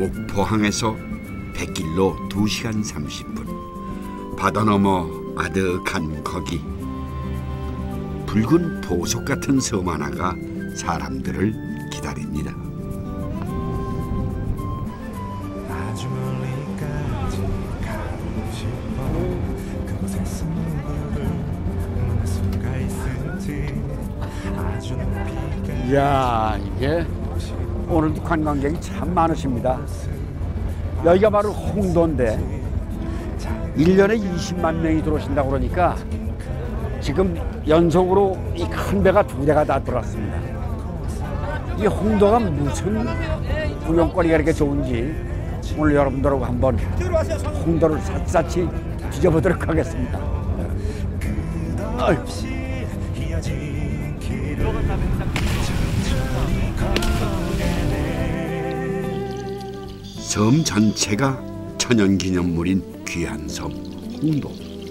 목포항에서 백길로 2시간 30분. 바다 너머 아득한 거기. 붉은 보석 같은 섬 하나가 사람들을 기다립니다. 아주 멀리까지 가고 싶어. 그곳에 승부를 만날 수가 있을지. 아주 높이가. 이야, 이게 오늘도 관광객이 참 많으십니다. 여기가 바로 홍도인데 1년에 20만 명이 들어오신다고 그러니까 지금 연속으로 이 큰 배가 2대가 다 들어왔습니다. 이 홍도가 무슨 구경거리가 이렇게 좋은지 오늘 여러분들하고 한번 홍도를 샅샅이 뒤져보도록 하겠습니다. 아유. 섬 전체가 천연기념물인 귀한 섬 홍도.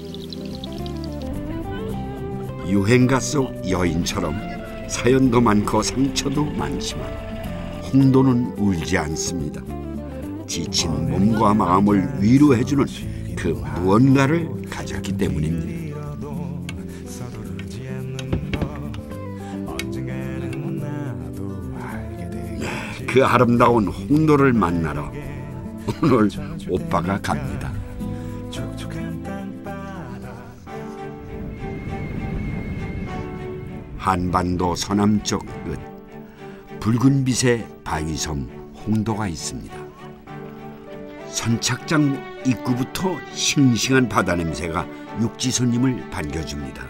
유행가 속 여인처럼 사연도 많고 상처도 많지만 홍도는 울지 않습니다. 지친 몸과 마음을 위로해주는 그 무언가를 가졌기 때문입니다. 그 아름다운 홍도를 만나러 오늘 오빠가 갑니다. 한반도 서남쪽 끝 붉은 빛의 바위섬 홍도가 있습니다. 선착장 입구부터 싱싱한 바다 냄새가 육지 손님을 반겨줍니다.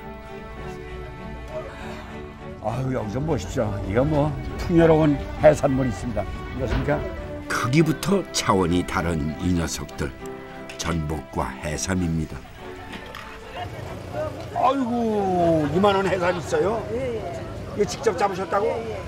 아유, 여기서 보십시오. 이거 뭐 풍요로운 해산물이 있습니다. 이것입니까? 크기부터 차원이 다른 이 녀석들, 전복과 해삼입니다. 아이고, 이만한 해삼 있어요? 예. 이거 직접 잡으셨다고? 예.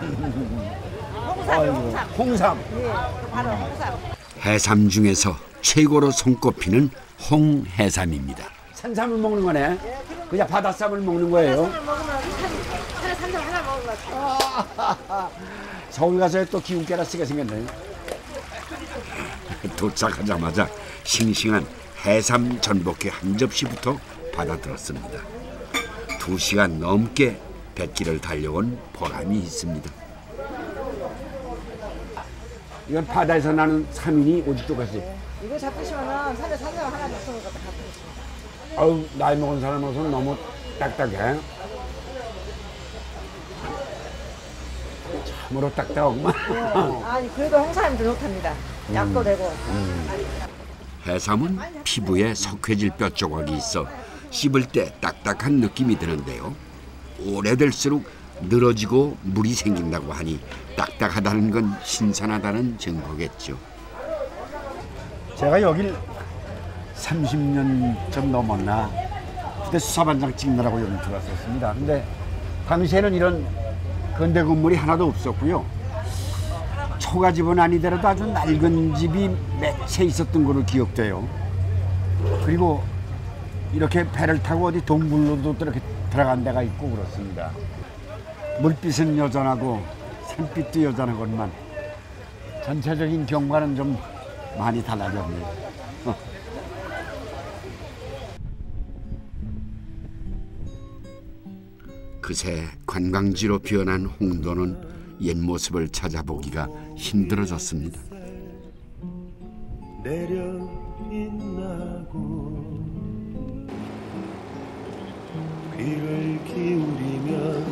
아이고, 홍삼. 홍삼. 예, 바로 홍삼. 해삼 중에서 최고로 손꼽히는 홍해삼입니다. 산삼을 먹는 거네. 그냥 바닷삼을 먹는 거예요. 해삼을 먹으면 산에 산삼 하나 먹은 것 같아요. 서울 가서 또 기운깨나 쓰게 생겼네. 도착하자마자 싱싱한 해삼 전복회 한 접시부터 받아들었습니다. 2시간 넘게 뱃길을 달려온 보람이 있습니다. 이건 바다에서 나는 삼인이 오죽도가지. 이거 잡수시면 산에 산삼 하나 먹은 것 같아요. 아유, 나이 먹은 사람으로서는 너무 딱딱해. 참으로 딱딱하구만. 아니, 그래도 홍삼이 더 좋답니다. 약도 되고. 해삼은 피부에 석회질 뼈 조각이 있어 씹을 때 딱딱한 느낌이 드는데요. 오래될수록 늘어지고 물이 생긴다고 하니 딱딱하다는 건 신선하다는 증거겠죠. 제가 여길 30년 좀 넘었나 그때 수사반장 찍느라고 여기 들어왔었습니다. 근데 당시에는 이런 근대 건물이 하나도 없었고요. 초가집은 아니더라도 아주 낡은 집이 몇 채 있었던 걸로 기억돼요. 그리고 이렇게 배를 타고 어디 동굴로도 이렇게 들어간 데가 있고 그렇습니다. 물빛은 여전하고 산빛도 여전하건만 전체적인 경관은 좀 많이 달라졌네요. 그새 관광지로 변한 홍도는 옛 모습을 찾아보기가 힘들어졌습니다. 내려 빛나고 귀를 기울이면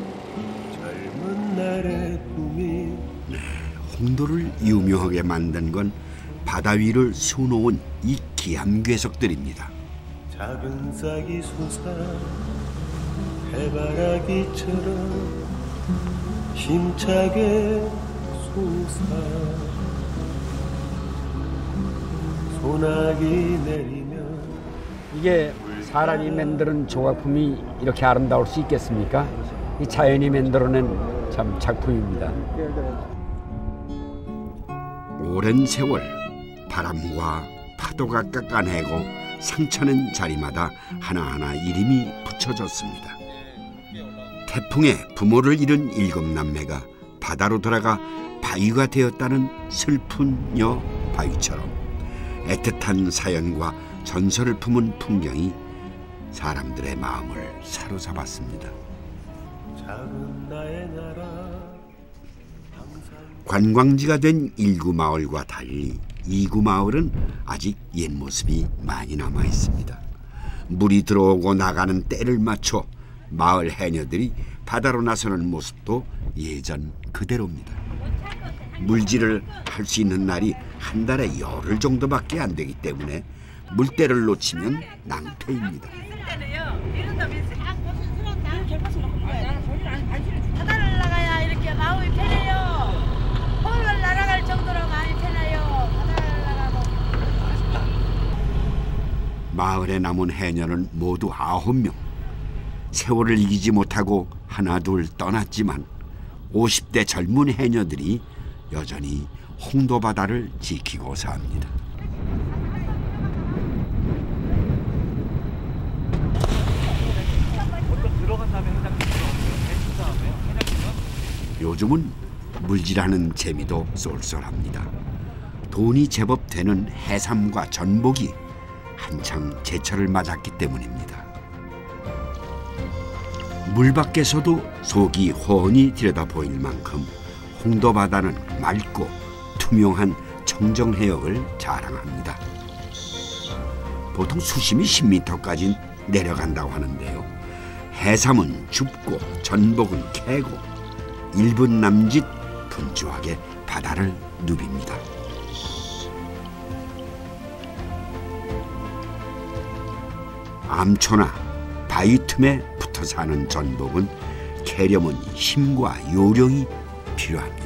젊은 날의 꿈이. 홍도를 유명하게 만든 건 바다 위를 수놓은 이 기암 괴석들입니다. 작은 싹이 솟아 해바라기처럼 힘차게 솟아 소나기 내리면. 이게 사람이 만드는 조각품이 이렇게 아름다울 수 있겠습니까? 이 자연이 만들어낸 참 작품입니다. 오랜 세월 바람과 파도가 깎아내고 상처낸 자리마다 하나하나 이름이 붙여졌습니다. 태풍에 부모를 잃은 7남매가 바다로 돌아가 바위가 되었다는 슬픈 여 바위처럼 애틋한 사연과 전설을 품은 풍경이 사람들의 마음을 사로잡았습니다. 작은 나의 나라 관광지가 된 1구 마을과 달리 2구 마을은 아직 옛 모습이 많이 남아 있습니다. 물이 들어오고 나가는 때를 맞춰 마을 해녀들이 바다로 나서는 모습도 예전 그대로입니다. 물질을 할 수 있는 날이 한 달에 열흘 정도밖에 안 되기 때문에 물때를 놓치면 낭패입니다. 바다를 나가야 이렇게 마음이 편해요. 홀을 날아갈 정도로 많이 편해요. 바다를 나가고. 마을에 남은 해녀는 모두 9명. 세월을 이기지 못하고 하나둘 떠났지만 50대 젊은 해녀들이 여전히 홍도 바다를 지키고 삽니다. 요즘은 물질하는 재미도 쏠쏠합니다. 돈이 제법 되는 해삼과 전복이 한창 제철을 맞았기 때문입니다. 물 밖에서도 속이 훤히 들여다 보일 만큼 홍도 바다는 맑고 투명한 청정해역을 자랑합니다. 보통 수심이 10m까지 내려간다고 하는데요. 해삼은 줍고 전복은 캐고 1분 남짓 분주하게 바다를 누빕니다. 암초나 바위 틈에 붙어 사는 전복은 캐려면 힘과 요령이 필요합니다.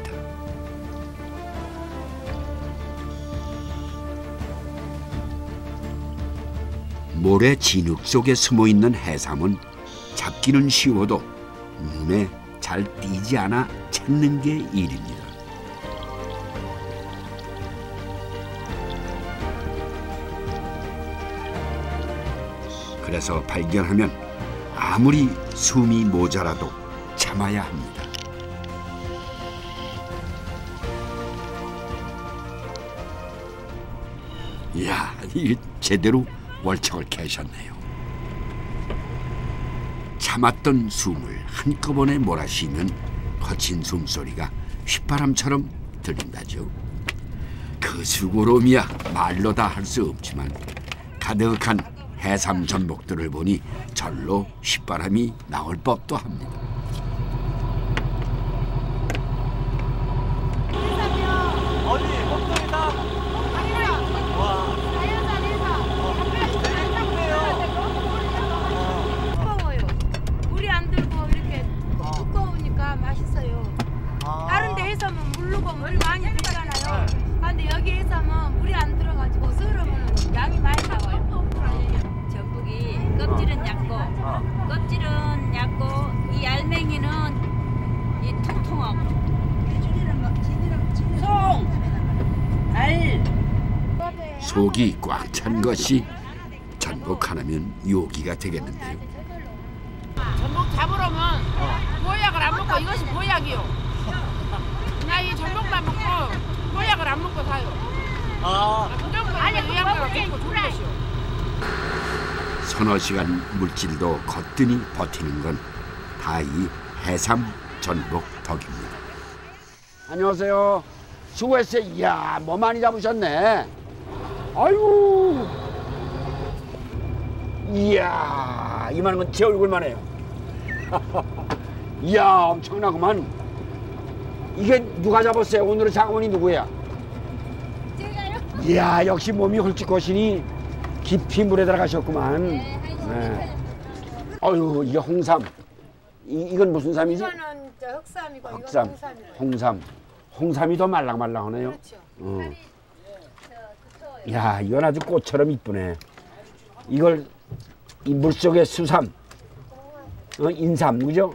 모래 진흙 속에 숨어 있는 해삼은 잡기는 쉬워도 눈에 잘 띄지 않아 찾는 게 일입니다. 그래서 발견하면 아무리 숨이 모자라도 참아야 합니다. 이야, 이게 제대로 월척을 캐셨네요. 참았던 숨을 한꺼번에 몰아쉬면 거친 숨소리가 휘바람처럼 들린다죠. 그 수고로움이야 말로 다 할 수 없지만 가득한 해삼 전복들을 보니 절로 휘바람이 나올 법도 합니다. 물이 안 들고 이렇게 두꺼우니까 맛있어요. 다른 데 해삼은 물르고 물이 많이 들잖아요. 근데 여기 해삼은 물이 안 들어가지고 썰으면 양이 많이 나와요. 전복이 껍질은 얇고 이 알맹이는 이 통통하고 속이 꽉 찬 것이 전복 하나면 요기가 되겠는데요. 전복 잡으려면 보약을 안 먹고 이것이 보약이요. 나 이 전복만 먹고 보약을 안 먹고 사요. 그 정도면 영양가가 좋고 좋은 것이요. 서너 시간 물질도 거뜬히 버티는 건 다 이 해삼 전복 덕입니다. 안녕하세요. 수고했어요. 이야, 뭐 많이 잡으셨네. 아이고. 이야, 이만한 건 제 얼굴만 해요. 이야, 엄청나구만. 이게 누가 잡았어요? 오늘의 작업원이 누구야? 제가요? 이야, 역시 몸이 홀쭉하시니 깊이 물에 들어가셨구만. 네. 어휴, 이게 홍삼. 이건 무슨 삼이지? 이거는 저 흑삼이고 이건 흑삼, 홍삼이고. 홍삼. 홍삼이 더 말랑말랑하네요. 그렇죠. 야, 이건 아주 꽃처럼 이쁘네. 이걸 이 물속의 수삼, 인삼, 그죠?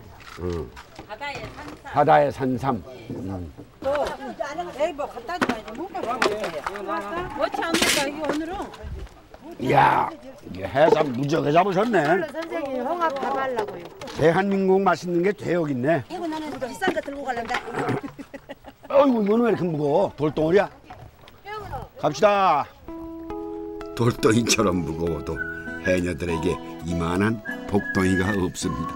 바다의 산삼. 이야, 이게 해삼 무지하게 잡으셨네. 선생님 홍합 밥 하려고요. 대한민국 맛있는 게 대역 있네. 이거 나는 비싼 거 들고 갈란다. 어이구 이거는 왜 이렇게 무거워? 돌덩어리야? 갑시다. 돌덩이처럼 무거워도 해녀들에게 이만한 복덩이가 없습니다.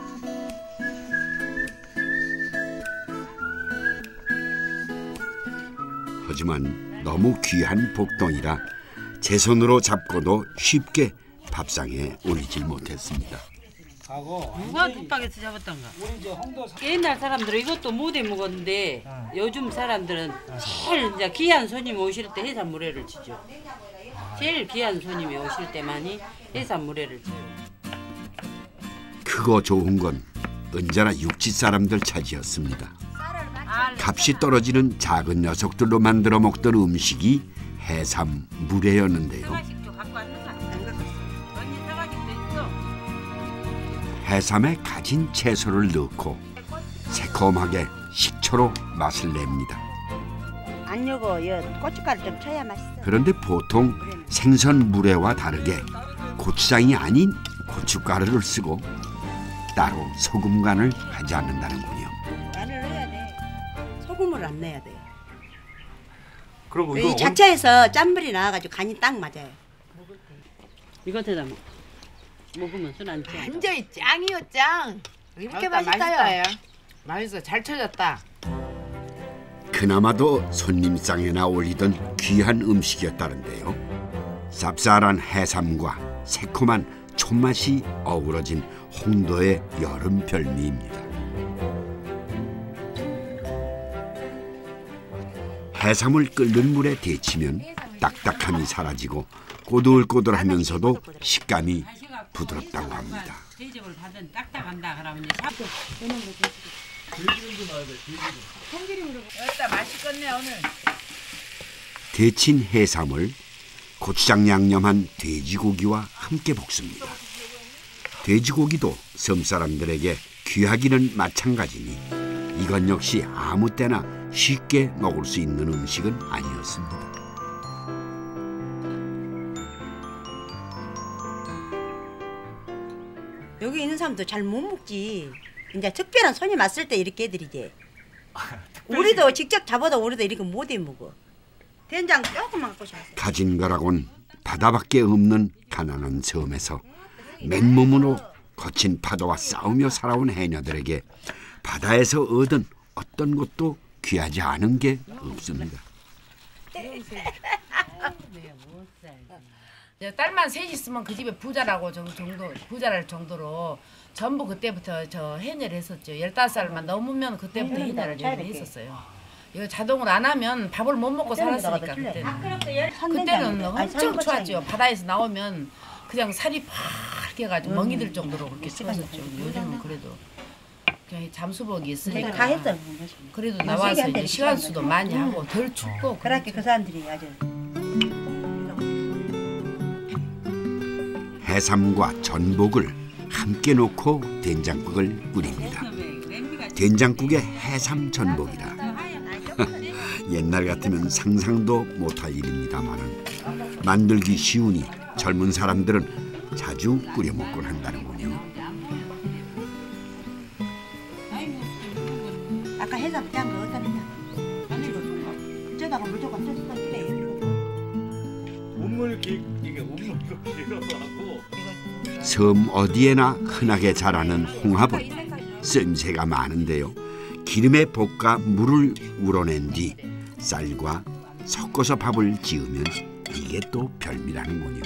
하지만 너무 귀한 복덩이라 제 손으로 잡고도 쉽게 밥상에 올리질 못했습니다. 누가 뚝방에서 잡았던가? 옛날 사람들은 이것도 못해 먹었는데 요즘 사람들은 제일 이제 귀한 손님이 오실 때 해산물회를 치죠. 제일 귀한 손님이 오실 때만이 해산물회를 치죠. 크고 좋은 건 언제나 육지 사람들 차지였습니다. 값이 떨어지는 작은 녀석들로 만들어 먹던 음식이 해삼 물회였는데요. 해삼에 가진 채소를 넣고 새콤하게 식초로 맛을 냅니다. 안 요거 고춧가루 좀 쳐야 맛있어. 그런데 보통 생선 물회와 다르게 고추장이 아닌 고춧가루를 쓰고 따로 소금 간을 하지 않는다는군요. 간을 넣어야 돼. 소금을 안 넣어야 돼. 그리고 이 자체에서 짠물이 나와가지고 간이 딱 맞아요. 이거 대다 먹으면 손 안 쳐. 완전히 짱이요 짱. 이렇게 맛있어요. 맛있어. 잘 쳐졌다. 그나마도 손님상에나 올리던 귀한 음식이었다는데요. 쌉쌀한 해삼과 새콤한 촌맛이 어우러진 홍도의 여름 별미입니다. 해삼을 끓는 물에 데치면 딱딱함이 사라지고 꼬들꼬들하면서도 식감이 부드럽다고 합니다. 대접을 받은 딱딱한다 그러면 이제 여기다 맛있겠네 오늘. 데친 해삼을 고추장 양념한 돼지고기와 함께 볶습니다. 돼지고기도 섬 사람들에게 귀하기는 마찬가지니 이건 역시 아무 때나 쉽게 먹을 수 있는 음식은 아니었습니다. 여기 있는 사람도 잘 못 먹지. 이제 특별한 손님 왔을 때 이렇게 해드리지. 우리도 직접 잡아도 우리도 이렇게 못해 먹어. 된장 조금만 갖고 싶어서. 가진 거라곤 바다밖에 없는 가난한 섬에서 맨몸으로 거친 파도와 싸우며 살아온 해녀들에게 바다에서 얻은 어떤 것도 귀하지 않은 게 없습니다. 딸만 셋 있으면 그 집에 부자랄 정도로 전부 그때부터 저 해녀를 했었죠. 15살만 넘으면 그때부터 해녀를 했었어요. 이거 자동으로 안 하면 밥을 못 먹고 살았으니까 그때는 엄청 추웠죠. 바다에서 나오면 그냥 살이 파랗게 해가지고 멍이 들 정도로 그렇게 추웠었죠. 요즘은 그래도 그냥 잠수복이 있으니까 다 했어. 그래도 나와서 이제 시간 수도 많이 하고 덜 춥고 그렇게 그 사람들이 아주. 해삼과 전복을 함께 놓고 된장국을 끓입니다. 된장국에 해삼 전복이라 옛날 같으면 상상도 못할 일입니다만은 만들기 쉬우니 젊은 사람들은 자주 끓여 먹곤 한다는군요. 아까 해삼 짠 거 어떠냐? 저다가 무조건 뜯어 이래. 이게 온물도 길어서 하고. 섬 어디에나 흔하게 자라는 홍합은 쏨새가 많은데요. 기름에 볶아 물을 우러낸 뒤 쌀과 섞어서 밥을 지으면 이게 또 별미라는군요.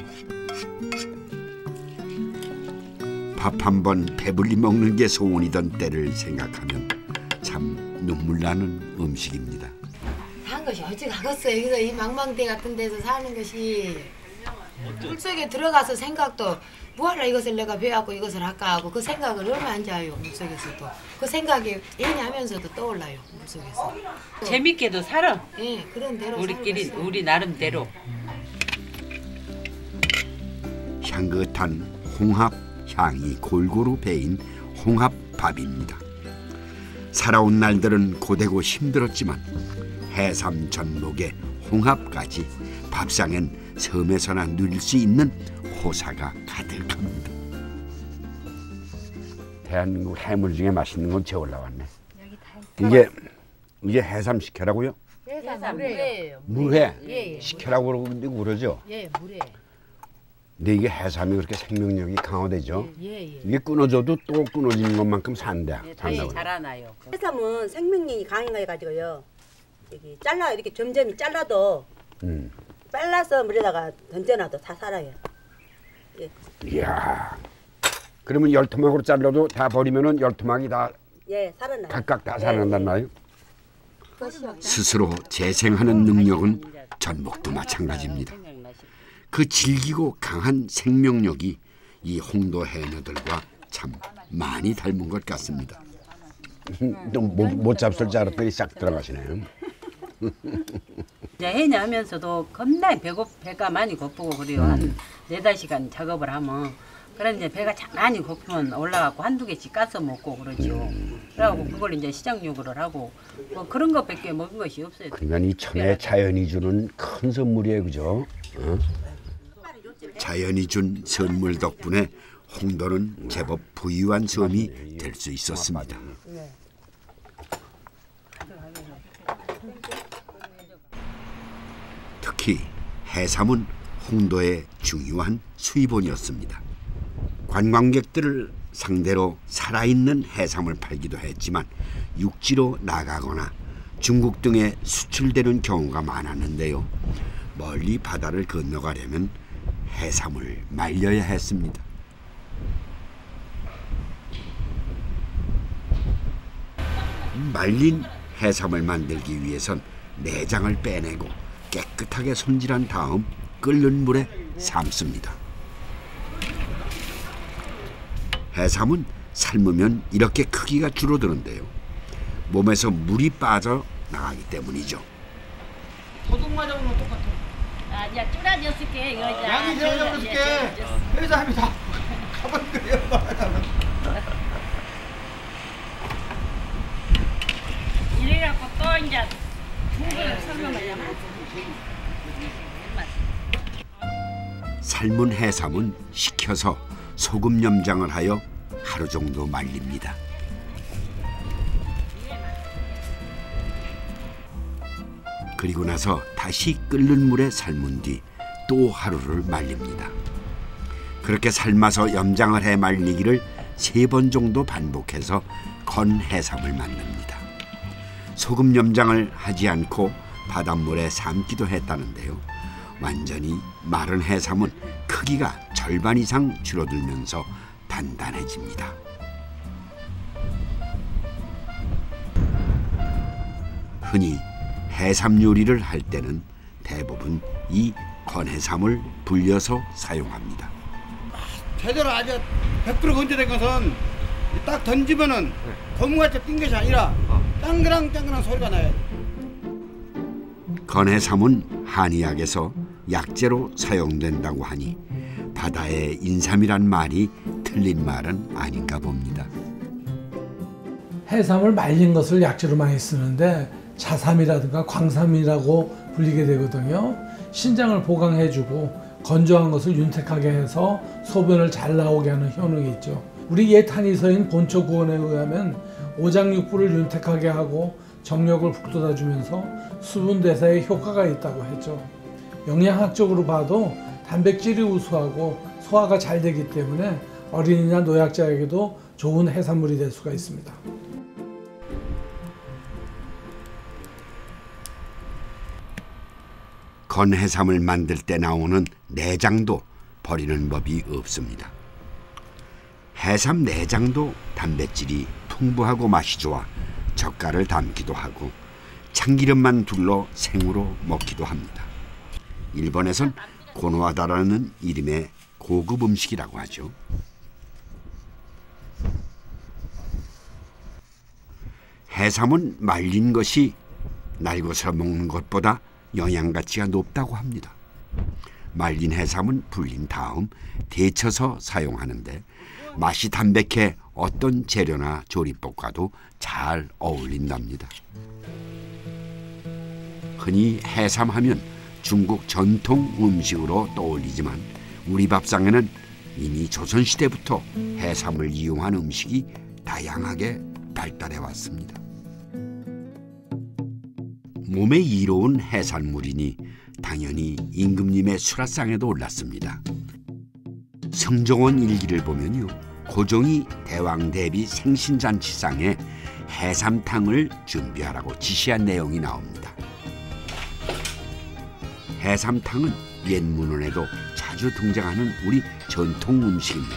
밥 한 번 배불리 먹는 게 소원이던 때를 생각하면 참 눈물 나는 음식입니다. 한 것이 어찌 가겠어요. 여기서 이 망망대 같은 데서 사는 것이 물속에 들어가서 생각도 뭐하러 이것을 내가 배워갖고 이것을 할까 하고 그 생각을 얼마 안 자요. 물속에서도 그 생각이 애냐면서도 떠올라요. 물속에서 재밌게도 살아. 예, 그런 대로 우리끼리 살고 있어요. 우리 나름대로. 향긋한 홍합 향이 골고루 배인 홍합밥입니다. 살아온 날들은 고되고 힘들었지만 해삼 전복에 홍합까지 밥상엔 섬에서나 누릴 수 있는 호사가 가득합니다. 대한민국 해물 중에 맛있는 건 제 올라왔네. 이게 이게 해삼 식혜라고요? 해삼 물회예요. 물회 예. 식혜라고 그러죠? 예, 물회. 근데 이게 해삼이 그렇게 생명력이 강화되죠? 예. 이게 끊어져도 또 끊어지는 것만큼 산다고. 다시 자라나요. 해삼은 생명력이 강해가지고요. 여기 잘라 이렇게 점점 잘라도 잘라서 물에다가 던져놔도 다 살아요. 예. 이야. 그러면 열토막으로 잘라도 다 버리면은 열토막이 다 예, 살아나요. 각각 다 살아난단 말이에요? 예. 스스로 재생하는 능력은 전복도 마찬가지입니다. 그 질기고 강한 생명력이 이 홍도 해녀들과 참 많이 닮은 것 같습니다. 또 못 잡술 줄 알았더니 싹 들어가시네요. 이제 해녀 하면서도 겁나 배가 많이 고프고 그래요. 한 4-5시간 작업을 하면. 그래 이제 배가 많이 고프면 올라가고 한두 개씩 까서 먹고 그러죠. 그래갖고 그걸 이제 시장용으로 하고 뭐 그런 것밖에 먹은 것이 없어요. 그러니까 이 천혜 자연이 주는 큰 선물이에요, 그죠? 어? 자연이 준 선물 덕분에 홍도는 제법 부유한 섬이 될 수 있었습니다. 특히 해삼은 홍도의 중요한 수입원이었습니다. 관광객들을 상대로 살아있는 해삼을 팔기도 했지만 육지로 나가거나 중국 등에 수출되는 경우가 많았는데요. 멀리 바다를 건너가려면 해삼을 말려야 했습니다. 말린 해삼을 만들기 위해선 내장을 빼내고 깨끗하게 손질한 다음 끓는 물에 삶습니다. 해삼은 삶으면 이렇게 크기가 줄어드는데요. 몸에서 물이 빠져나가기 때문이죠. 도둑 맞아보면 똑같아. 아, 이제 줄어졌을게. 이거 이제. 양이 줄어졌을게. 해삼이 다 가버리고요. 이래갖고 또 이제 중국을 삶으면 삶은 해삼은 식혀서 소금 염장을 하여 하루 정도 말립니다. 그리고 나서 다시 끓는 물에 삶은 뒤 또 하루를 말립니다. 그렇게 삶아서 염장을 해 말리기를 3번 정도 반복해서 건 해삼을 만듭니다. 소금 염장을 하지 않고 바닷물에 삶기도 했다는데요. 완전히 마른 해삼은 크기가 절반 이상 줄어들면서 단단해집니다. 흔히 해삼 요리를 할 때는 대부분 이 건해삼을 불려서 사용합니다. 제대로 아주 100% 건조된 것은 딱 던지면은 고무같이 뛴 것이 아니라 땅그랑땅그랑 소리가 나요. 건해삼은 한의학에서 약재로 사용된다고 하니 바다의 인삼이란 말이 틀린 말은 아닌가 봅니다. 해삼을 말린 것을 약재로 많이 쓰는데 자삼이라든가 광삼이라고 불리게 되거든요. 신장을 보강해주고 건조한 것을 윤택하게 해서 소변을 잘 나오게 하는 효능이 있죠. 우리 옛 한의서인 본초구원에 의하면 오장육부를 윤택하게 하고 정력을 북돋아주면서 수분 대사에 효과가 있다고 했죠. 영양학적으로 봐도 단백질이 우수하고 소화가 잘 되기 때문에 어린이나 노약자에게도 좋은 해산물이 될 수가 있습니다. 건해삼을 만들 때 나오는 내장도 버리는 법이 없습니다. 해삼 내장도 단백질이 풍부하고 맛이 좋아 젓갈을 담기도 하고 참기름만 둘러 생으로 먹기도 합니다. 일본에선 고노하다라는 이름의 고급 음식이라고 하죠. 해삼은 말린 것이 날것으로 먹는 것보다 영양가치가 높다고 합니다. 말린 해삼은 불린 다음 데쳐서 사용하는데 맛이 담백해 어떤 재료나 조리법과도 잘 어울린답니다. 흔히 해삼하면 중국 전통 음식으로 떠올리지만 우리 밥상에는 이미 조선시대부터 해삼을 이용한 음식이 다양하게 발달해 왔습니다. 몸에 이로운 해산물이니 당연히 임금님의 수라상에도 올랐습니다. 성종원 일기를 보면요, 고종이 대왕 대비 생신잔치상에 해삼탕을 준비하라고 지시한 내용이 나옵니다. 해삼탕은 옛 문헌에도 자주 등장하는 우리 전통 음식입니다.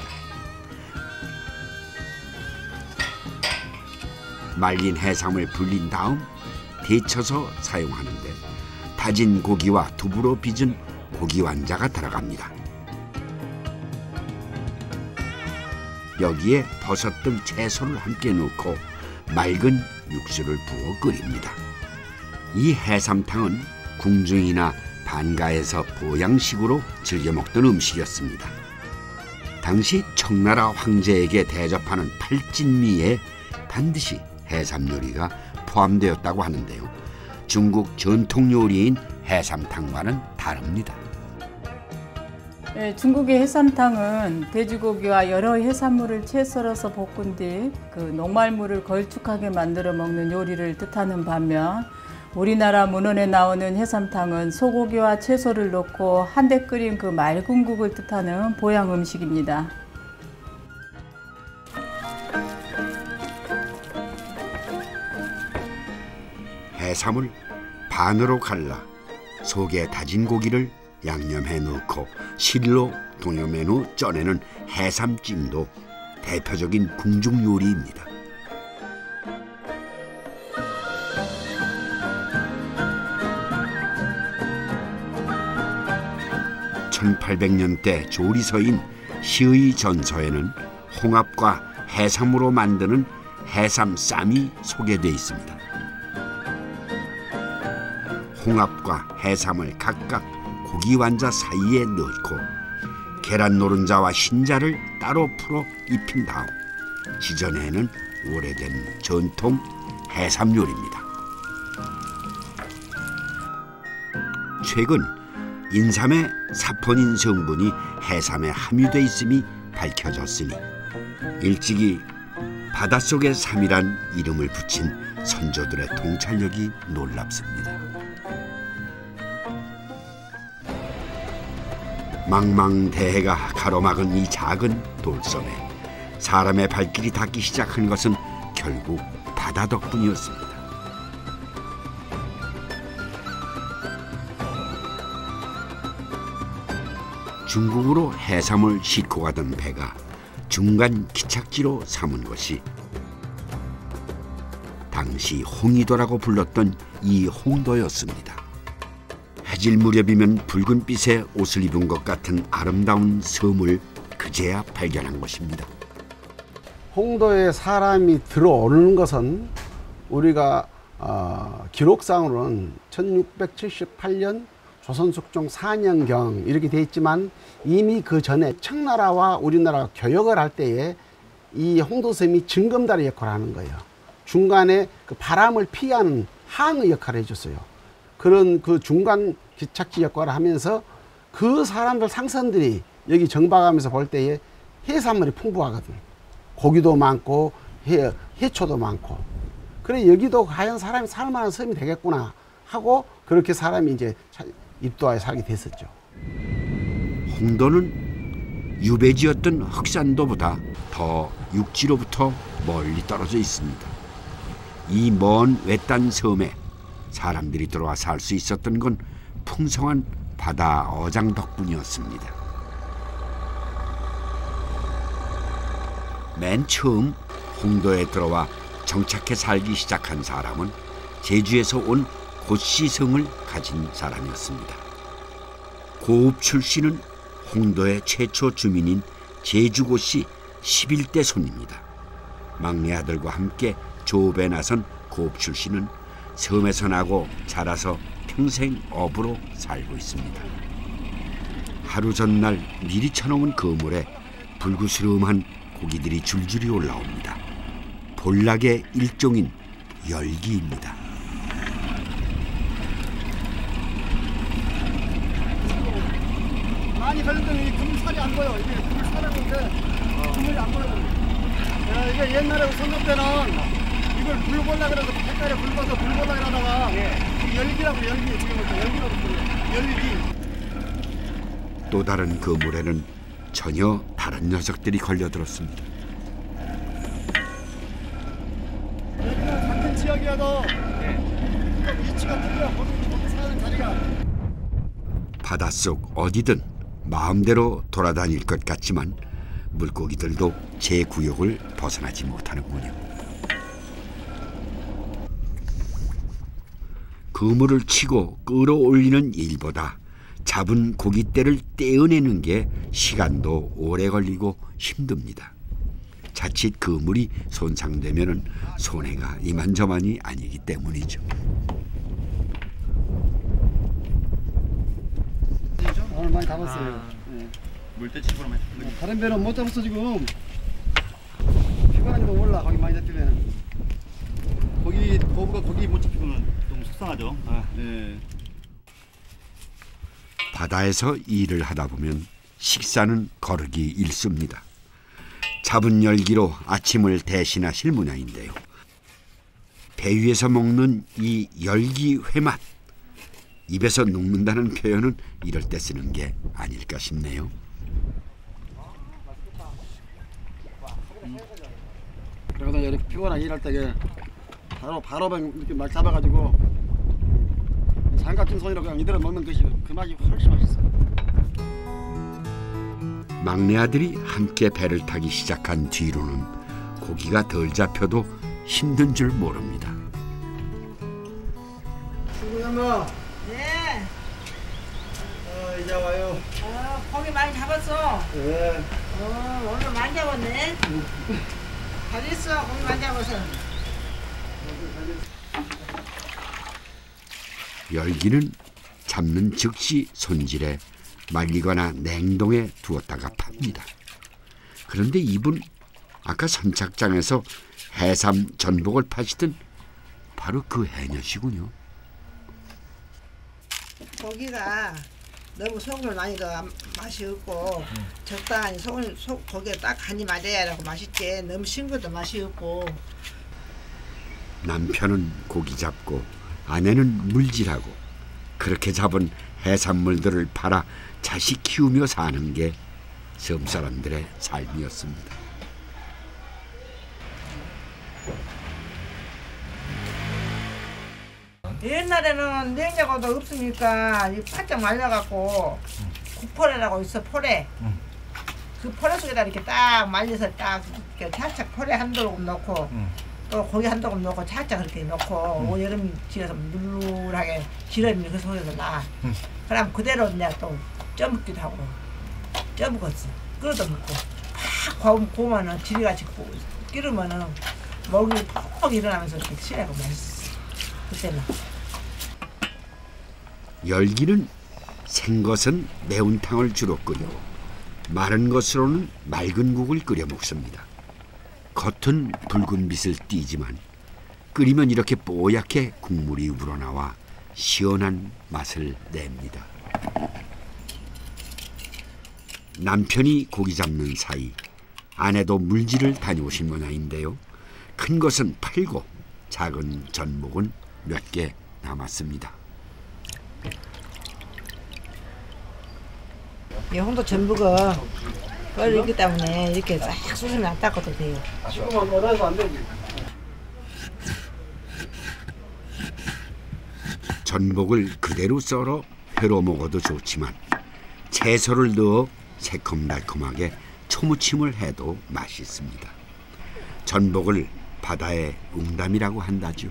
말린 해삼을 불린 다음 데쳐서 사용하는데 다진 고기와 두부로 빚은 고기 완자가 들어갑니다. 여기에 버섯 등 채소를 함께 넣고 맑은 육수를 부어 끓입니다. 이 해삼탕은 궁중이나 반가에서 보양식으로 즐겨 먹던 음식이었습니다. 당시 청나라 황제에게 대접하는 팔진미에 반드시 해삼 요리가 포함되었다고 하는데요. 중국 전통 요리인 해삼탕과는 다릅니다. 네, 중국의 해삼탕은 돼지고기와 여러 해산물을 채 썰어서 볶은 뒤 그 녹말물을 걸쭉하게 만들어 먹는 요리를 뜻하는 반면, 우리나라 문헌에 나오는 해삼탕은 소고기와 채소를 넣고 한데 끓인 그 맑은 국을 뜻하는 보양 음식입니다. 해삼을 반으로 갈라 속에 다진 고기를 양념해 넣고 실로 동여맨 후 쪄내는 해삼찜도 대표적인 궁중 요리입니다. (1800년대) 조리서인 시의 전서에는 홍합과 해삼으로 만드는 해삼쌈이 소개되어 있습니다. 홍합과 해삼을 각각 고기 완자 사이에 넣고 계란 노른자와 흰자를 따로 풀어 입힌 다음 지전에는 오래된 전통 해삼 요리입니다. 최근 인삼의 사포닌 성분이 해삼에 함유돼 있음이 밝혀졌으니 일찍이 바닷속의 삼이란 이름을 붙인 선조들의 통찰력이 놀랍습니다. 망망대해가 가로막은 이 작은 돌섬에 사람의 발길이 닿기 시작한 것은 결국 바다 덕분이었습니다. 중국으로 해삼을 싣고 가던 배가 중간 기착지로 삼은 것이 당시 홍이도라고 불렀던 이 홍도였습니다. 해질 무렵이면 붉은빛의 옷을 입은 것 같은 아름다운 섬을 그제야 발견한 것입니다. 홍도에 사람이 들어오는 것은 우리가 기록상으로는 1678년 조선숙종 4년경 이렇게 돼 있지만 이미 그 전에 청나라와 우리나라가 교역을 할 때에 이 홍도섬이 징검다리 역할을 하는 거예요. 중간에 그 바람을 피하는 항의 역할을 해줬어요. 그런 그 중간 기착지 역할을 하면서 그 사람들 상선들이 여기 정박하면서 볼 때에 해산물이 풍부하거든. 고기도 많고 해초도 많고. 그래 여기도 과연 사람이 살만한 섬이 되겠구나 하고 그렇게 사람이 이제 입도하에 살게 됐었죠. 홍도는 유배지였던 흑산도보다 더 육지로부터 멀리 떨어져 있습니다. 이 먼 외딴 섬에 사람들이 들어와 살 수 있었던 건 풍성한 바다 어장 덕분이었습니다. 맨 처음 홍도에 들어와 정착해 살기 시작한 사람은 제주에서 온 고씨성을 가진 사람이었습니다. 고읍 출신은 홍도의 최초 주민인 제주고씨 11대 손입니다. 막내 아들과 함께 조업에 나선 고읍 출신은 섬에서 나고 자라서 평생 어부로 살고 있습니다. 하루 전날 미리 쳐놓은 그물에 불구스름한 고기들이 줄줄이 올라옵니다. 볼락의 일종인 열기입니다. 많이 걸렸더니 이 그물살이 안 보여. 이게 그물살인데 그물이 안 보여. 이게 옛날에 선조 때는 이걸 불 보려고 그래서 백달에 불 봐서 불 보려고 하다가 열기라고 열기 지금 열기라고 열기. 또 다른 그물에는 전혀 다른 녀석들이 걸려들었습니다. 여기가 같은 지역이어도 위치가 틀려. 거기 사는 자리가. 바닷속 어디든 마음대로 돌아다닐 것 같지만 물고기들도 제 구역을 벗어나지 못하는군요. 그물을 치고 끌어올리는 일보다 잡은 고깃대를 떼어내는 게 시간도 오래 걸리고 힘듭니다. 자칫 그물이 손상되면은 손해가 이만저만이 아니기 때문이죠. 오늘 많이 잡았어요. 네. 물때치고로 많이. 다른 배는 못 잡았어 지금. 피곤한지도 몰라. 거기 많이 잡히면. 거기 거부가 거기 못 잡히면 좀 속상하죠. 네. 바다에서 일을 하다 보면 식사는 거르기 일쑤입니다. 잡은 열기로 아침을 대신하실 모양인데요. 배 위에서 먹는 이 열기 회맛, 입에서 녹는다는 표현은 이럴 때 쓰는 게 아닐까 싶네요. 그러다 이렇게 피곤하게 일할 때 바로 이렇게 막 잡아가지고 장 같은 손으로 그냥 이대로 먹는 것이 그 맛이 훨씬 맛있어. 막내 아들이 함께 배를 타기 시작한 뒤로는 고기가 덜 잡혀도 힘든 줄 모릅니다. 수고해마. 네. 이제 와요. 고기 많이 잡았어. 네. 오늘 많이 잡았네. 잘했어. 고기 많이 잡아서. 열기는 잡는 즉시 손질해 말리거나 냉동에 두었다가 팝니다. 그런데 이분 아까 선착장에서 해삼 전복을 파시던 바로 그 해녀시군요. 고기가 너무 소금을 많이 넣어 맛이 없고 적당히 고기에 딱 간이 맞아야라고 맛있지. 너무 싱거도 맛이 없고. 남편은 고기 잡고 아내는 물질하고 그렇게 잡은 해산물들을 팔아 자식 키우며 사는 게 섬 사람들의 삶이었습니다. 옛날에는 냉장고도 없으니까 이 바짝 말려갖고 국포레라고 있어. 포레. 그 포레 속에다 이렇게 딱 말려서 딱 이렇게 살짝 포레 한 도금 넣고 또 고기 한 도금 넣고 살짝 그렇게 넣고 여름 지어서 누르하게 기름이 그 속에서 나. 그럼 그대로 내가 또 쪄먹기도 하고 쪄먹었어. 끓여도 먹고 팍 구우면은 지리같이 끼르면은 먹이 퍽퍽 일어나면서 이렇게 실하고 맛있어. 그때는. 열기는 생것은 매운탕을 주로 끓여 마른 것으로는 맑은 국을 끓여 먹습니다. 겉은 붉은 빛을 띠지만 끓이면 이렇게 뽀얗게 국물이 우러나와 시원한 맛을 냅니다. 남편이 고기 잡는 사이 아내도 물질을 다녀오신 모양인데요. 큰 것은 팔고 작은 전복은 몇 개 남았습니다. 이 홍도 전복은 끓이기 때문에 이렇게 싹 수시면 안 닦아도 돼요. 지금은 얼어서 안 되지. 전복을 그대로 썰어 회로 먹어도 좋지만 채소를 넣어 새콤달콤하게 초무침을 해도 맛있습니다. 전복을 바다의 웅담이라고 한다죠.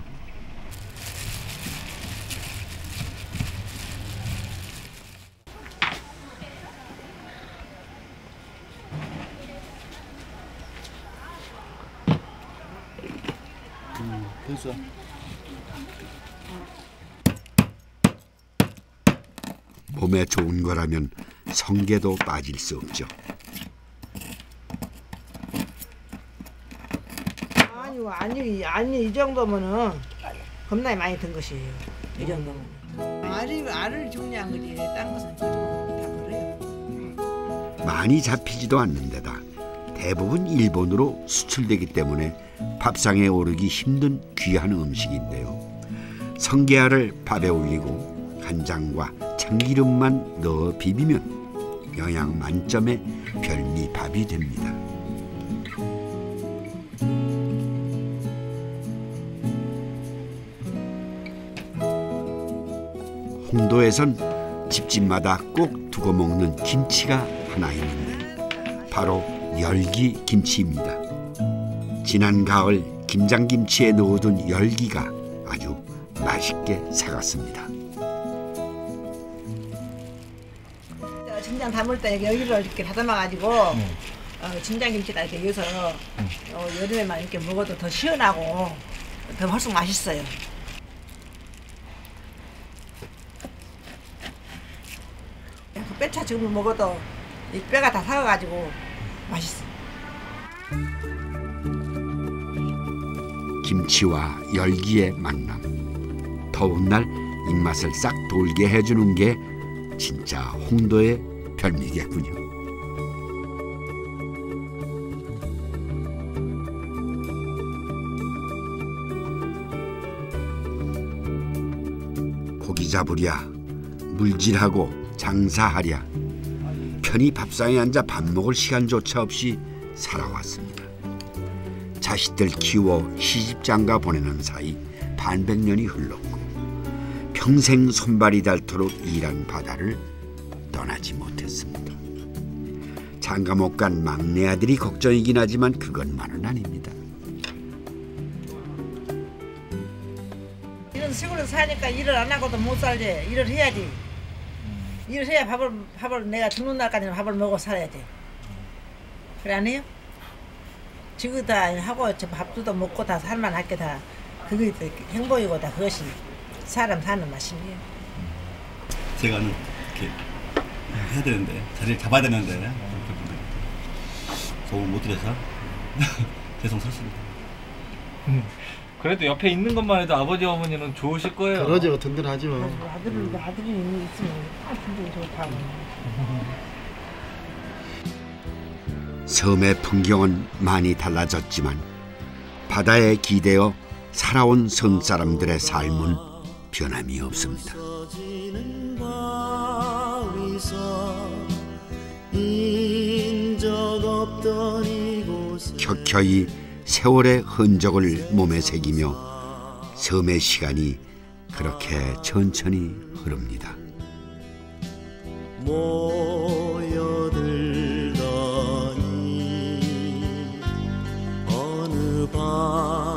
됐어. 몸에 좋은 거라면 성게도 빠질 수 없죠. 아니 이 정도면은 겁나게 많이 든 것이에요. 이 정도면. 알을 중요한 거지. 딴 것은 다 그래요. 많이 잡히지도 않는 데다 대부분 일본으로 수출되기 때문에 밥상에 오르기 힘든 귀한 음식인데요. 성게알을 밥에 올리고 간장과 참기름만 넣어 비비면 영양 만점의 별미밥이 됩니다. 홍도에선 집집마다 꼭 두고 먹는 김치가 하나 있는데 바로 열기 김치입니다. 지난 가을 김장김치에 넣어둔 열기가 아주 맛있게 사갔습니다. 김장 담을 때 열기를 이렇게 다듬어가지고 김장김치다 이렇게 넣어서 여름에만 이렇게 먹어도 더 시원하고 더 훨씬 맛있어요. 그 빼차 지금 먹어도 이 뼈가 다 삭아가지고 맛있어. 김치와 열기의 만남. 더운 날 입맛을 싹 돌게 해주는 게 진짜 홍도의 별미겠군요. 고기 잡으랴, 물질하고 장사하랴, 편히 밥상에 앉아 밥 먹을 시간조차 없이 살아왔습니다. 자식들 키워 시집장가 보내는 사이 반백년이 흘렀고 평생 손발이 닳도록 일한 바다를 떠나지 못했습니다. 장가 못 간 막내 아들이 걱정이긴 하지만 그것만은 아닙니다. 이런 시골에서 사니까 일을 안 하고도 못 살지. 일을 해야지. 일을 해야 밥을 내가 죽는 날까지는 밥을 먹고 살아야지. 그래 안 해요? 지금 다 하고 밥도 먹고 다 살만 할게 다 그게 행복이고 다 그것이 사람 사는 맛이에요. 제가는 이렇게 해야 되는데 자리를 잡아야 되는데 도움 못 드려서 죄송스럽습니다. 그래도 옆에 있는 것만 해도 아버지 어머니는 좋으실 거예요. 그러죠. 든든하죠. 아들이 있으면 든든히 좋다고. 섬의 풍경은 많이 달라졌지만 바다에 기대어 살아온 섬 사람들의 삶은 변함이 없습니다. 켜켜이 세월의 흔적을 몸에 새기며 섬의 시간이 그렇게 천천히 흐릅니다. 모여들더니 어느 밤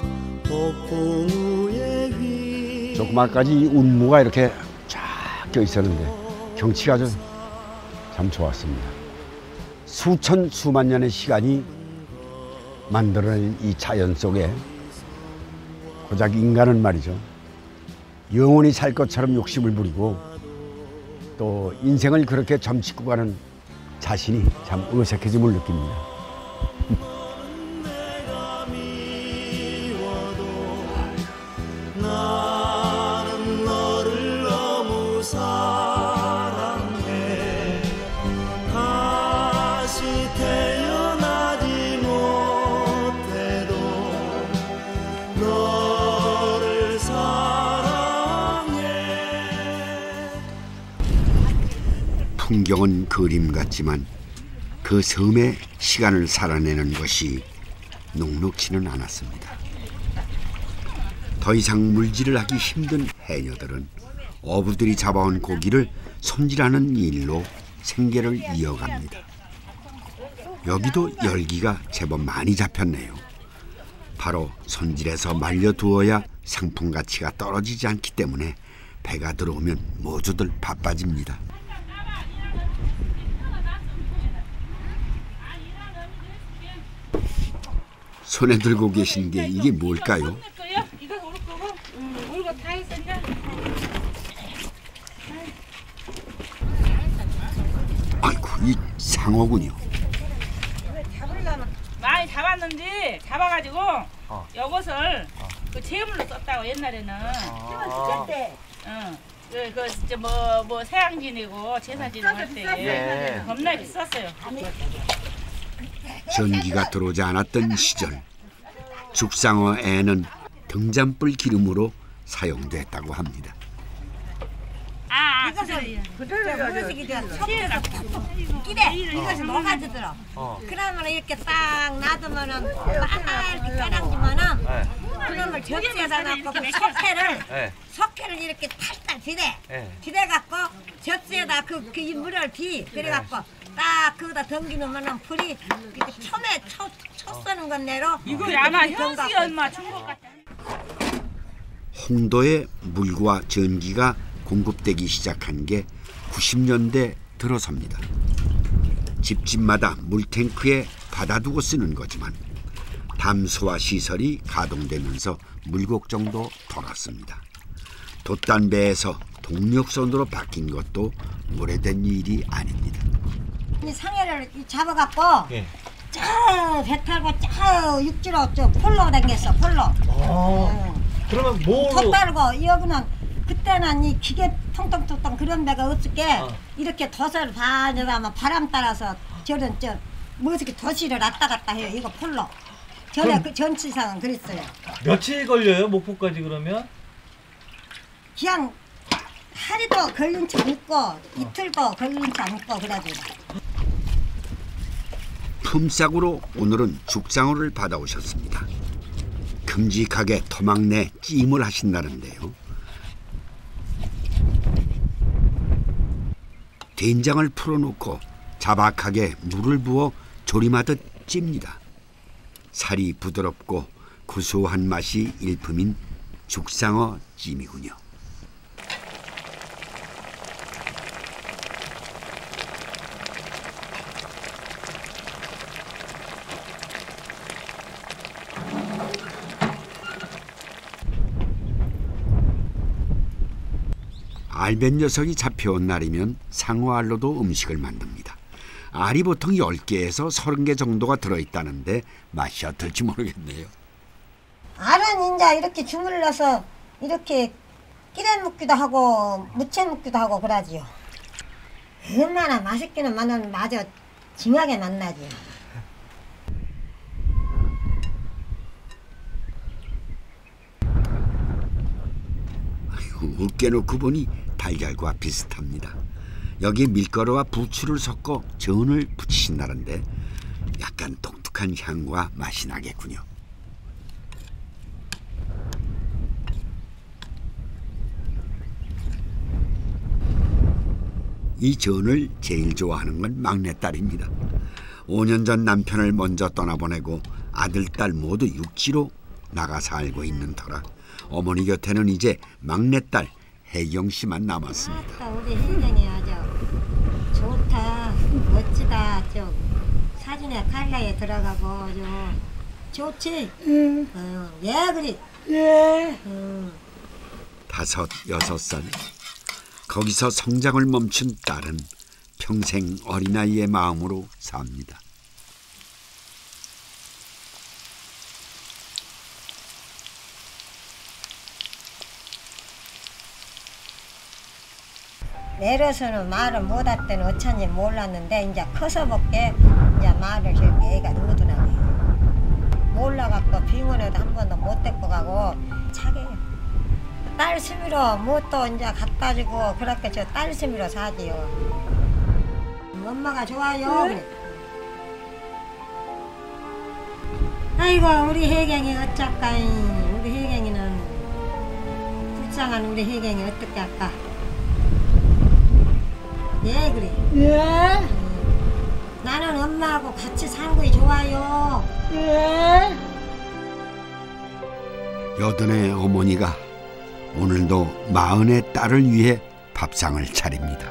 폭풍우에 휘 조그마까지 이 운무가 이렇게 쫙 껴 있었는데 경치가 아주 참 좋았습니다. 수천 수만 년의 시간이 만들어낸 이 자연 속에 고작 인간은 말이죠, 영원히 살 것처럼 욕심을 부리고 또 인생을 그렇게 점치고 가는 자신이 참 어색해짐을 느낍니다. 나는 너를 너무 사랑해 다시 태어나지 못해도 너를 사랑해. 풍경은 그림 같지만 그 섬의 시간을 살아내는 것이 녹록지는 않았습니다. 더 이상 물질을 하기 힘든 해녀들은 어부들이 잡아온 고기를 손질하는 일로 생계를 이어갑니다. 여기도 열기가 제법 많이 잡혔네요. 바로 손질해서 말려두어야 상품 가치가 떨어지지 않기 때문에 배가 들어오면 모두들 바빠집니다. 손에 들고 계신 게 이게 뭘까요? 이거 올 거고, 물고 다 했었냐? 아이고, 이 상어군요. 많이 잡았는데 잡아가지고 요것을 그 제물로 썼다고 옛날에는. 뭐 세양 지내고 제사 지내고 할 때 겁나 비쌌어요. 전기가 들어오지 않았던 시절 죽상어 애는 등잔불 기름으로 사용됐다고 합니다. 이것을 무엇이 석회를 끼래 이것을 녹아지더라. 그러면 이렇게 딱 놔두면은 빨갛게 까랑지면은 그놈을 접시에다 놔고 그 석회를 이렇게 탈탈 비대 갖고 접시에다 그 물을 그래갖고 딱 거기다 던기놓으면은 불이 처음에 초 쓰는 건 내로 이거 아마 현수이 엄마 준 것 같아. 홍도에 물과 전기가 공급되기 시작한 게 90년대 들어섭니다. 집집마다 물탱크에 받아두고 쓰는 거지만 담수화 시설이 가동되면서 물 걱정도 덜었습니다. 돛단배에서 동력선으로 바뀐 것도 오래된 일이 아닙니다. 이 상해를 잡아갖고 저 배 타고 저 육지로 저 폴로 당겼어 폴로. 그러면 뭐로? 돛 달고 여기는 그때는 이 기계 통통통통 그런 데가 없을게 이렇게 돛을 반여가면 바람 따라서 저런 뭐지 돛이를 왔다 갔다 해요. 이거 폴로. 전에 그 전치상은 그랬어요. 며칠 걸려요 목포까지 그러면? 그냥 하루도 걸리지 않고 이틀도 걸리지 않고 그래가지고. 품삯으로 오늘은 죽상어를 받아오셨습니다. 큼직하게 토막 내 찜을 하신다는데요. 된장을 풀어놓고 자박하게 물을 부어 조림하듯 찝니다. 살이 부드럽고 구수한 맛이 일품인 죽상어 찜이군요. 알뱃 녀석이 잡혀온 날이면 상어알로도 음식을 만듭니다. 알이 보통 10개에서 30개 정도가 들어있다는데 맛이 어떨지 모르겠네요. 알은 이제 이렇게 주물러서 이렇게 끼래 묻기도 하고 무채 묻기도 하고 그러지요. 얼마나 맛있기는 만나면 마저 징하게 만나지. 으깨 놓고 보니 달걀과 비슷합니다. 여기에 밀가루와 부추를 섞어 전을 부치신다는데 약간 독특한 향과 맛이 나겠군요. 이 전을 제일 좋아하는 건 막내딸입니다. 5년 전 남편을 먼저 떠나보내고 아들, 딸 모두 육지로 나가 살고 있는 터라 어머니 곁에는 이제 막내딸 혜경 씨만 남았습니다. 우리 혜경이 아주 좋다, 멋지다. 저 사진에 칼라에 들어가고 좋지. 예 그리. 예. 5, 6살 거기서 성장을 멈춘 딸은 평생 어린아이의 마음으로 삽니다. 내려서는 말을 못할 때는 어쩐지 몰랐는데 이제 커서밖에 이제 말을 저렇게 애가 누드나게 몰라갖고 병원에도 한 번도 못 데리고 가고 차게 딸 수미로 뭣도 이제 갖다 주고 그렇게 저 딸 수미로 사지요. 엄마가 좋아요. 그래. 아이고 우리 혜경이 어쩔까이. 우리 혜경이는 불쌍한 우리 혜경이 어떻게 할까. 예 그래. 예. 나는 엄마하고 같이 살고 좋아요. 예. 여든의 어머니가 오늘도 40의 딸을 위해 밥상을 차립니다.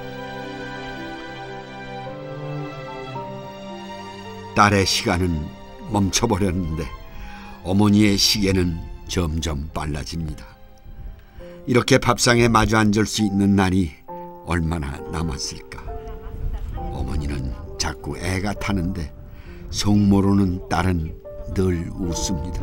딸의 시간은 멈춰버렸는데 어머니의 시계는 점점 빨라집니다. 이렇게 밥상에 마주 앉을 수 있는 날이 얼마나 남았을까. 어머니는 자꾸 애가 타는데 속 모르는 딸은 늘 웃습니다.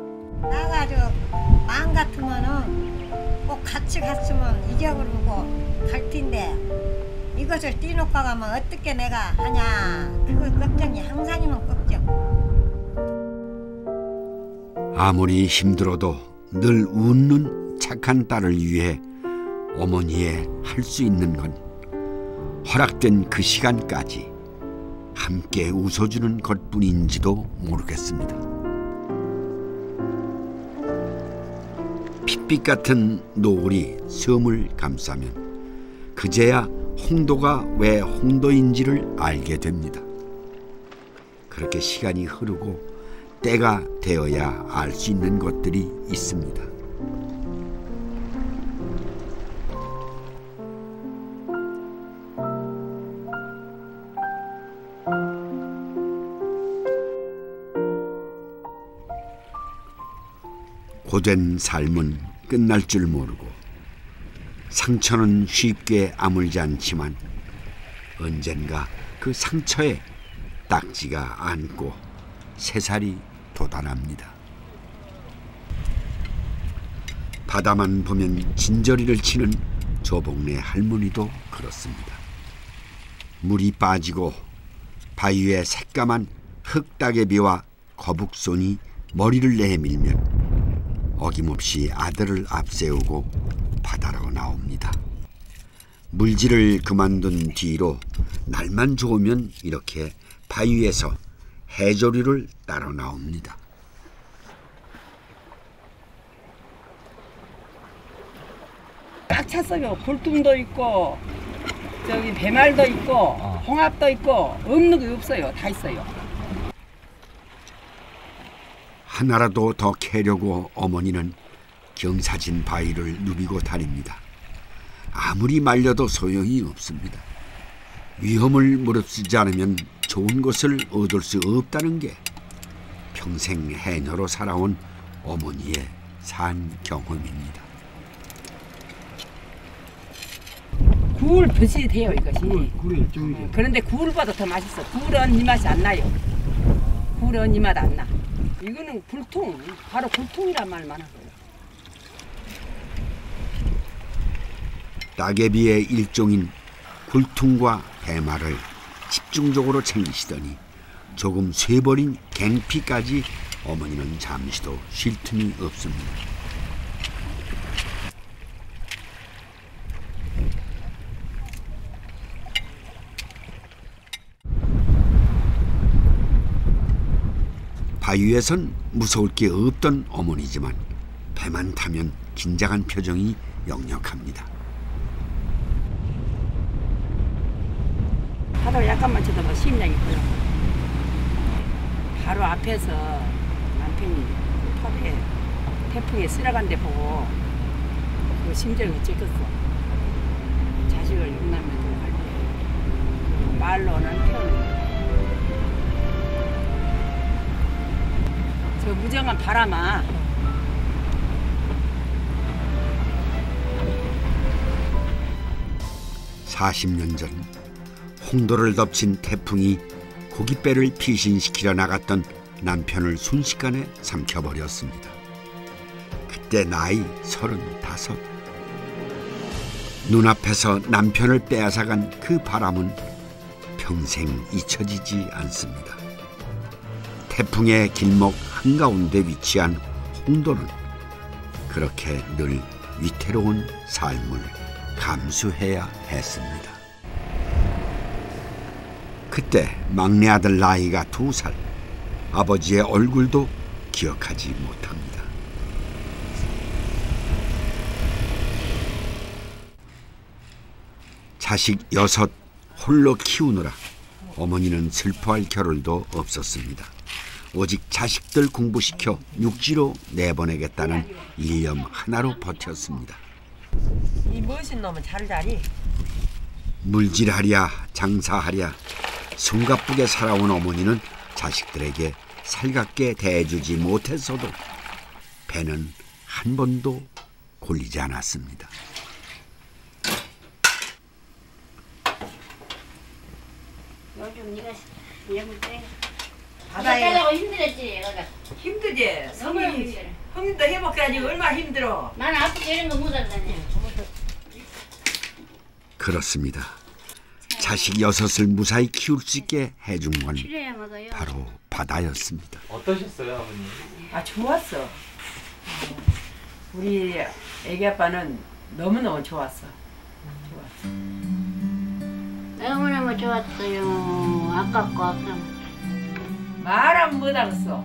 나가 마음 같으면은 꼭 같이 갔으면 잊어버리고 갈 텐데 이것을 떼놓고 가면 어떻게 내가 하냐. 그걸 걱정이 항상이면 걱정. 아무리 힘들어도 늘 웃는 착한 딸을 위해 어머니의 할 수 있는 건 허락된 그 시간까지 함께 웃어주는 것뿐인지도 모르겠습니다. 핏빛 같은 노을이 섬을 감싸면 그제야 홍도가 왜 홍도인지를 알게 됩니다. 그렇게 시간이 흐르고 때가 되어야 알 수 있는 것들이 있습니다. 고된 삶은 끝날 줄 모르고 상처는 쉽게 아물지 않지만 언젠가 그 상처에 딱지가 안고 새살이 돋아납니다. 바다만 보면 진저리를 치는 조복래 할머니도 그렇습니다. 물이 빠지고 바위에 새까만 흙따개비와 거북손이 머리를 내밀면 어김없이 아들을 앞세우고 바다로 나옵니다. 물질을 그만둔 뒤로 날만 좋으면 이렇게 바위에서 해조류를 따러 나옵니다. 꽉 찼어요. 굴tum도 있고 저기 배말도 있고 홍합도 있고 없는 게 없어요. 다 있어요. 하나라도 더 캐려고 어머니는 경사진 바위를 누비고 다닙니다. 아무리 말려도 소용이 없습니다. 위험을 무릅쓰지 않으면 좋은 것을 얻을 수 없다는 게 평생 해녀로 살아온 어머니의 산 경험입니다. 굴 볕이 돼요 이것이. 그런데 굴보다 더 맛있어. 굴은 이 맛이 안 나요. 굴은 이 맛 안 나. 이거는 굴통, 바로 굴통이란 말만 하고요. 따개비의 일종인 굴통과 배말을 집중적으로 챙기시더니 조금 쇠버린 갱피까지 어머니는 잠시도 쉴 틈이 없습니다. 바위에선 무서울 게 없던 어머니지만 배만 타면 긴장한 표정이 역력합니다. 바로 약간만 쳐다봐 심장이 걸려. 바로 앞에서 남편이 털에 태풍에 쓸어간 데 보고 그 심장이 찢겼어. 자식을 육남매도 할 때 말로는 표현을. 저 무정한 바람아. (40년) 전 홍도를 덮친 태풍이 고깃배를 피신시키려 나갔던 남편을 순식간에 삼켜버렸습니다. 그때 나이 35. 눈앞에서 남편을 빼앗아간 그 바람은 평생 잊혀지지 않습니다. 태풍의 길목 한가운데 위치한 홍도는 그렇게 늘 위태로운 삶을 감수해야 했습니다. 그때 막내 아들 나이가 2살, 아버지의 얼굴도 기억하지 못합니다. 자식 6 홀로 키우느라 어머니는 슬퍼할 겨를도 없었습니다. 오직 자식들 공부시켜 육지로 내보내겠다는 일념 하나로 버텼습니다. 이 멋진 놈은 잘 자니? 물질하랴 장사하랴 숨가쁘게 살아온 어머니는 자식들에게 살갑게 대해주지 못했어도 배는 한 번도 골리지 않았습니다. 요즘 네가 예물 때 바다에 바다에 힘들었지. 힘들지? 너무 힘들어. 형님도 해먹어야지 얼마나 힘들어. 나는 아프게 이런 거 못 살다니. 그렇습니다. 자식 6을 무사히 키울 수 있게 해준 건 바로 바다였습니다. 어떠셨어요, 아버님? 아, 좋았어. 우리 애기 아빠는 너무너무 좋았어. 너무너무 좋았어요. 아깝고 말은 못하겠어.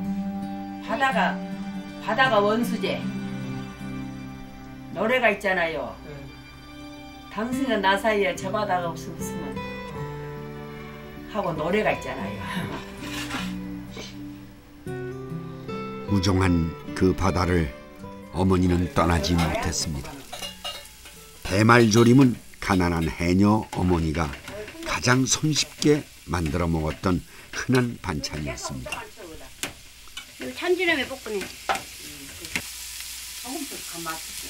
바다가 원수제. 노래가 있잖아요. 당신과 나 사이에 저 바다가 없으면 하고 노래가 있잖아요. 무정한 그 바다를 어머니는 떠나지 못했습니다. 배말조림은 가난한 해녀 어머니가 가장 손쉽게 만들어 먹었던 흔한 반찬이었습니다. 참지름에 볶으네. 조금씩 더 맛있어.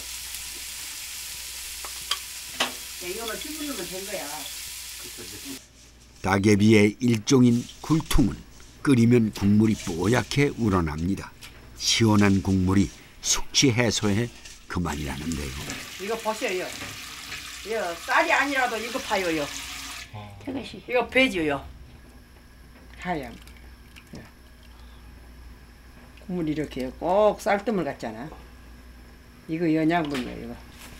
이거만 튀기면 된 거야. 따개비의 일종인 굴통은 끓이면 국물이 뽀얗게 우러납니다. 시원한 국물이 숙취 해소에 그만이라는데요. 이거 보세요. 이거 쌀이 아니라도 이거 파요요. 저것이. 이거 배지요. 하얀. 국물 이렇게 꼭 쌀뜨물 같잖아. 이거 연양분이에요. 이거.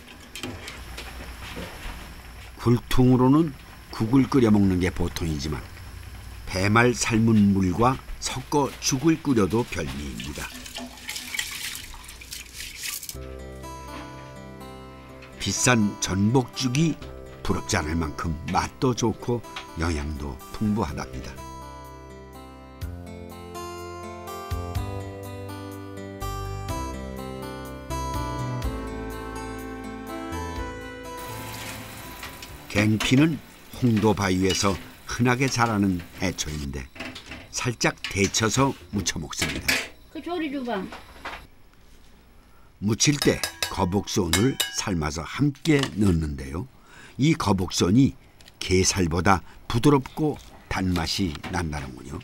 굴통으로는 국을 끓여 먹는 게 보통이지만 배말 삶은 물과 섞어 죽을 끓여도 별미입니다. 비싼 전복죽이 부럽지 않을 만큼 맛도 좋고 영양도 풍부하답니다. 갱피는 홍도 바위에서 흔하게 자라는 해초인데 살짝 데쳐서 무쳐 먹습니다. 그 조리 줘봐. 무칠 때 거북손을 삶아서 함께 넣는데요. 이 거북손이 게살보다 부드럽고 단맛이 난다는군요.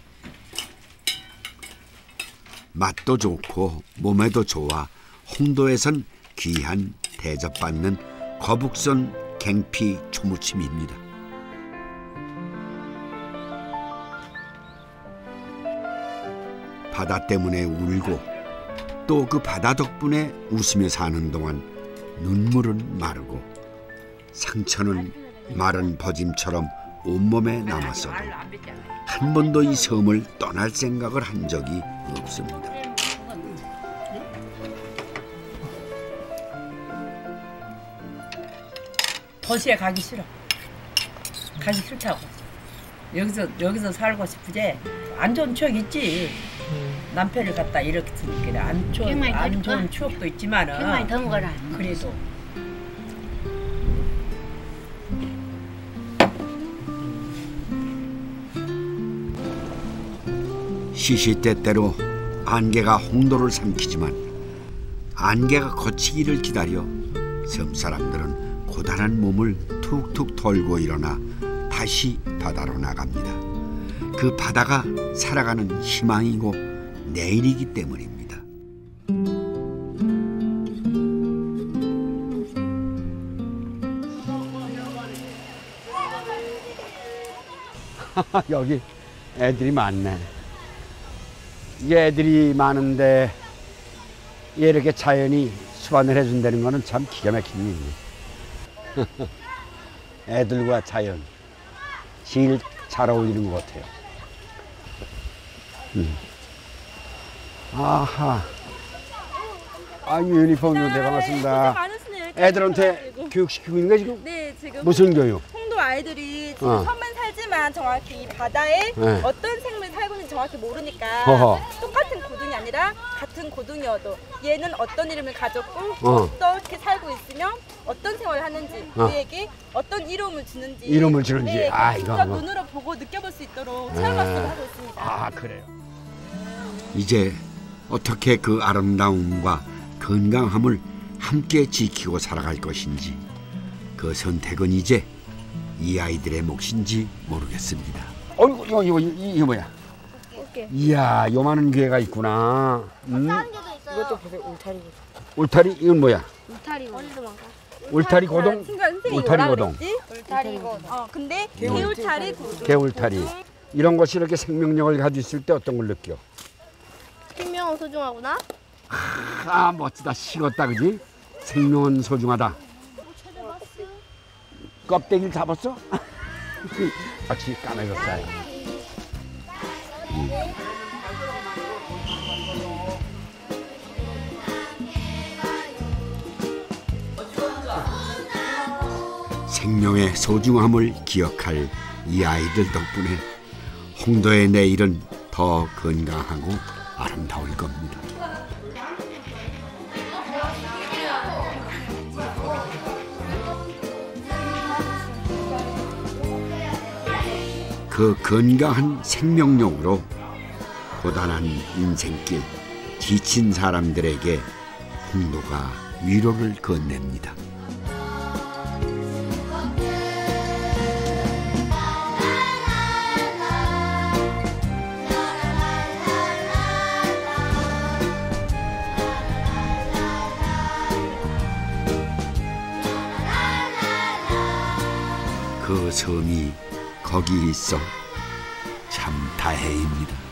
맛도 좋고 몸에도 좋아 홍도에선 귀한 대접받는 거북손 갱피 초무침입니다. 바다 때문에 울고 또 그 바다 덕분에 웃으며 사는 동안 눈물은 마르고 상처는 마른 버짐처럼 온몸에 남았어도 한 번도 이 섬을 떠날 생각을 한 적이 없습니다. 도시에 가기 싫어. 가기 싫다고. 여기서 살고 싶으지. 안 좋은 추억 있지. 남편을 갖다 이렇게 쓰니까 안 좋은 추억도 있지만은. 정말 더 먹어라. 그래도. 시시때때로 안개가 홍도를 삼키지만 안개가 거치기를 기다려 섬 사람들은 고단한 몸을 툭툭 털고 일어나 다시 바다로 나갑니다. 그 바다가 살아가는 희망이고 내일이기 때문입니다. 여기 애들이 많네. 이게 애들이 많은데 이렇게 자연이 수반을 해준다는 거는 참 기가 막힌 일이에요. 애들과 자연 제일 잘 어울리는 것 같아요. 아하. 유니폼 네, 반갑습니다. 애들한테 교육시키고 있는 거야 지금? 네, 지금 무슨 교육? 홍도 아이들이 지금 섬만 살지만 정확히 이 바다에 네. 어떤 생물이 살고 있는지 정확히 모르니까 어허. 똑같은 고등이 아니라 같은 고등이어도 얘는 어떤 이름을 가졌고 어떻게 살고 있으며 어떤 생활을 하는지 그에게 어떤 이름을 주는지 네, 아, 이거 직접 눈으로 보고 느껴볼 수 있도록 체험 학습을 하고 있습니다. 아, 그래요. 이제 어떻게 그 아름다움과 건강함을 함께 지키고 살아갈 것인지 그 선택은 이제 이 아이들의 몫인지 모르겠습니다. 이거 뭐야? 이야, 요만한 괴가 있구나. 이것도 보세요, 울타리. 울타리? 이건 뭐야? 울타리. 어디서 막아? 울타리 고동? 선생님이 울타리 뭐라 고동. 그랬지? 울타리 고동. 근데 개울타리 고동. 개울타리. 이런 것이 이렇게 생명력을 가지고 있을 때 어떤 걸 느껴? 생명은 소중하구나. 아 멋지다. 식었다 그지? 생명은 소중하다. 껍데기를 잡았어? 같이 까매졌어요. 생명의 소중함을 기억할 이 아이들 덕분에 홍도의 내일은 더 건강하고 아름다울 겁니다. 그 건강한 생명력으로 고단한 인생길 지친 사람들에게 홍도가 위로를 건넵니다. 그 섬이 거기 있어 참 다행입니다.